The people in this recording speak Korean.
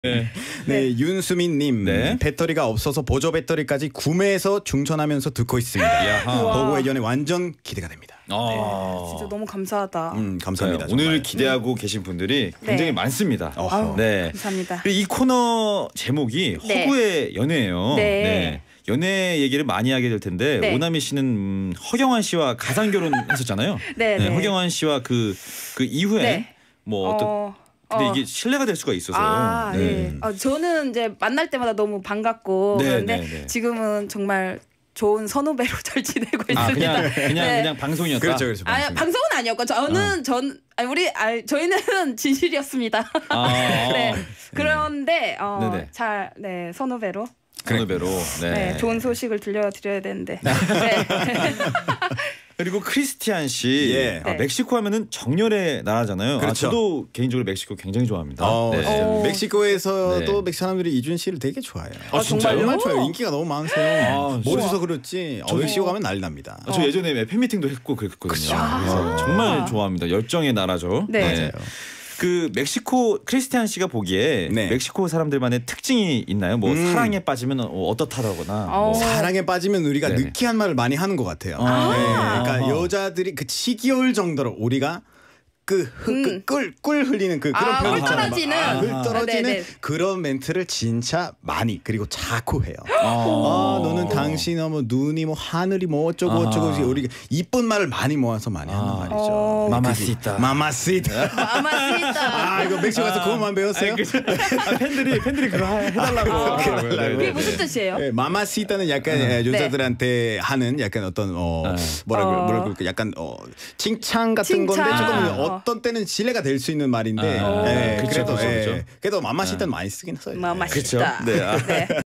네. 네, 윤수민님. 네. 배터리가 없어서 보조 배터리까지 구매해서 충전하면서 듣고 있습니다. 야하. 보고 의견에 완전 기대가 됩니다. 진짜 너무 감사하다. 감사합니다. 네, 오늘 정말. 기대하고 계신 분들이 굉장히 네. 많습니다. 어허. 네. 감사합니다. 이 코너 제목이 네. 허구의 연애예요. 네. 연애 얘기를 많이 하게 될 텐데 네. 오나미 씨는 허경환 씨와 가상 결혼했었잖아요. 네, 네. 허경환 씨와 그 이후에 네. 뭐 어떤 근데 이게 신뢰가 될 수가 있어서. 네. 저는 이제 만날 때마다 너무 반갑고 네, 그런데 네, 네. 지금은 정말 좋은 선후배로 잘 지내고 있습니다. 그냥 방송이었다. 그렇죠, 그렇죠. 방송은 아니었고 저는 저희는 진실이었습니다. 네. 그런데 네네. 잘 선후배로 선후배로. 네. 좋은 소식을 들려드려야 되는데. 네. 그리고 크리스티안 씨, 예. 네. 멕시코 하면은 정열의 나라잖아요. 그렇죠. 저도 개인적으로 멕시코 굉장히 좋아합니다. 진짜 오. 멕시코에서도 네. 멕시코 사람들이 이준 씨를 되게 좋아해요. 진짜요? 정말 좋아요. 인기가 너무 많으세요. 진짜. 모르셔서 그렇지. 멕시코 가면 난리 납니다. 저 예전에 팬미팅도 했고 그랬거든요. 그쵸. 그래서 정말 좋아합니다. 열정의 나라죠. 네. 맞아요. 그 멕시코 크리스티안 씨가 보기에 네. 멕시코 사람들만의 특징이 있나요? 뭐 사랑에 빠지면 어떻다거나. 뭐. 사랑에 빠지면 우리가 네네. 느끼한 말을 많이 하는 것 같아요. 네, 그러니까 여자들이 그 지겨울 정도로 우리가 꿀 흘리는 그런 표현 꿀 있잖아요. 떨어지는. 꿀 떨어지는 네네. 그런 멘트를 진짜 많이 그리고 자꾸 해요. 너는 당신 뭐 눈이 뭐 하늘이 뭐 어쩌고 우리 이쁜 말을 많이 모아서 많이 하는 말이죠. 마마시타. 마마시타. 이거 멕시코 가서 그것만 배웠어요? 팬들이 그거 해달라고. 그게 무슨 뜻이에요? 네, 마마시타는 약간 여자들한테 하는 약간 어떤 뭐라 그럴까 약간 칭찬 같은 건데 조금 어떤 때는 신뢰가 될 수 있는 말인데 그렇죠. 그래도 마마시타는 많이 쓰긴 써요. 마마시타. 그렇죠. 네. 네.